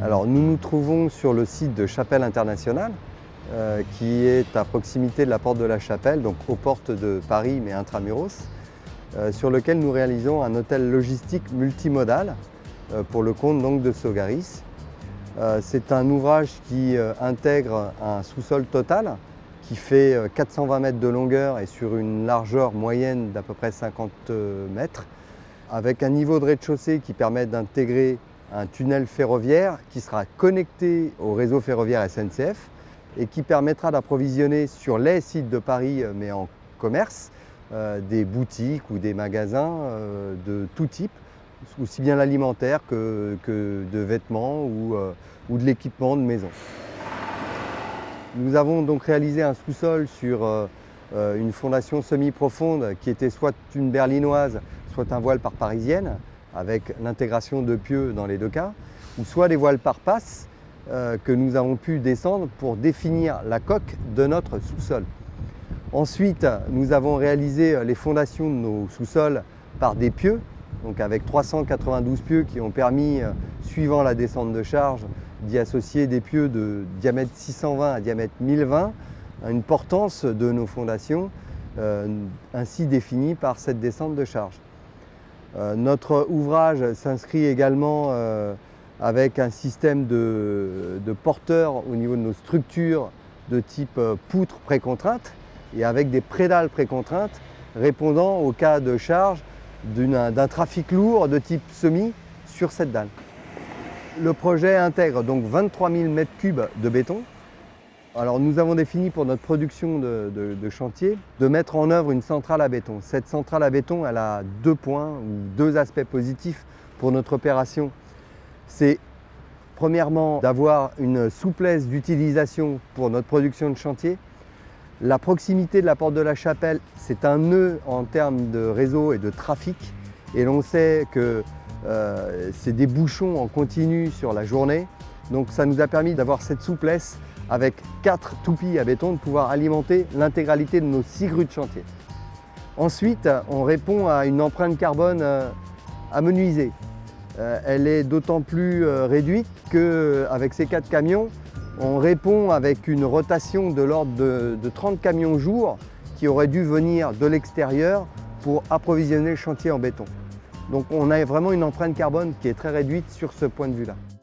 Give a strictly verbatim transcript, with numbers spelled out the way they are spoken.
Alors nous nous trouvons sur le site de Chapelle International, euh, qui est à proximité de la porte de la Chapelle, donc aux portes de Paris mais intramuros, euh, sur lequel nous réalisons un hôtel logistique multimodal euh, pour le compte donc, de Sogaris. Euh, C'est un ouvrage qui euh, intègre un sous-sol total qui fait euh, quatre cent vingt mètres de longueur et sur une largeur moyenne d'à peu près cinquante mètres, avec un niveau de rez-de-chaussée qui permet d'intégrer un tunnel ferroviaire qui sera connecté au réseau ferroviaire S N C F et qui permettra d'approvisionner sur les sites de Paris, mais en commerce, euh, des boutiques ou des magasins euh, de tout type, aussi bien l'alimentaire que, que de vêtements ou, euh, ou de l'équipement de maison. Nous avons donc réalisé un sous-sol sur euh, une fondation semi-profonde qui était soit une berlinoise, soit un voile par parisienne, avec l'intégration de pieux dans les deux cas, ou soit des voiles par passe euh, que nous avons pu descendre pour définir la coque de notre sous-sol. Ensuite, nous avons réalisé les fondations de nos sous-sols par des pieux, donc avec trois cent quatre-vingt-douze pieux qui ont permis, suivant la descente de charge, d'y associer des pieux de diamètre six cent vingt à diamètre mille vingt, une portance de nos fondations euh, ainsi définie par cette descente de charge. Euh, notre ouvrage s'inscrit également euh, avec un système de, de porteurs au niveau de nos structures de type euh, poutre précontrainte et avec des prédales précontraintes répondant au cas de charge d'un trafic lourd de type semi sur cette dalle. Le projet intègre donc vingt-trois mille mètres cubes de béton. Alors nous avons défini pour notre production de, de, de chantier de mettre en œuvre une centrale à béton. Cette centrale à béton, elle a deux points ou deux aspects positifs pour notre opération. C'est premièrement d'avoir une souplesse d'utilisation pour notre production de chantier. La proximité de la porte de la Chapelle, c'est un nœud en termes de réseau et de trafic. Et l'on sait que euh, c'est des bouchons en continu sur la journée. Donc ça nous a permis d'avoir cette souplesse avec quatre toupis à béton, de pouvoir alimenter l'intégralité de nos six grues de chantier. Ensuite, on répond à une empreinte carbone amenuisée. Elle est d'autant plus réduite qu'avec ces quatre camions, on répond avec une rotation de l'ordre de, de trente camions jour qui auraient dû venir de l'extérieur pour approvisionner le chantier en béton. Donc on a vraiment une empreinte carbone qui est très réduite sur ce point de vue-là.